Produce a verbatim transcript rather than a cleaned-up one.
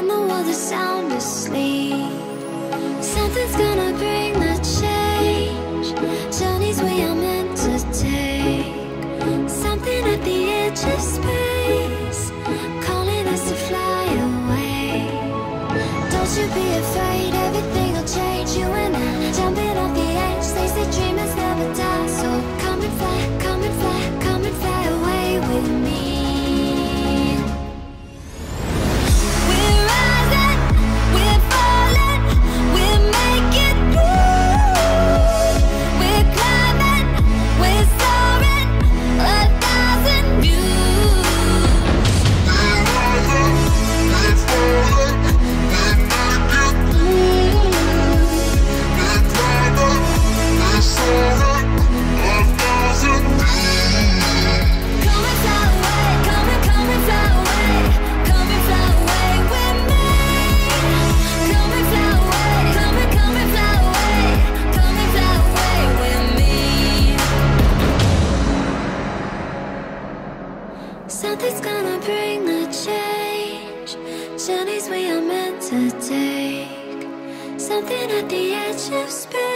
and the world is sound asleep. Something's gonna bring the change, journeys we are meant to take. Something at the edge of space, calling us to fly away. Don't you be afraid, everything will change. You and I, jumping off the edge. They say dreamers never die, so come and fly, come and fly, come and fly away with me. We're rising, we're falling, we're making through. We're climbing, we're soaring, a thousand views. We're rising, we're falling, we're making through. We're climbing, we're soaring, a thousand views. Come and fly away, come and come and fly away, come and fly away with me. Come and fly away, come and come and fly away, come and fly away with me. Something's gonna bring the change, journeys we are meant to take. Something at the edge of space.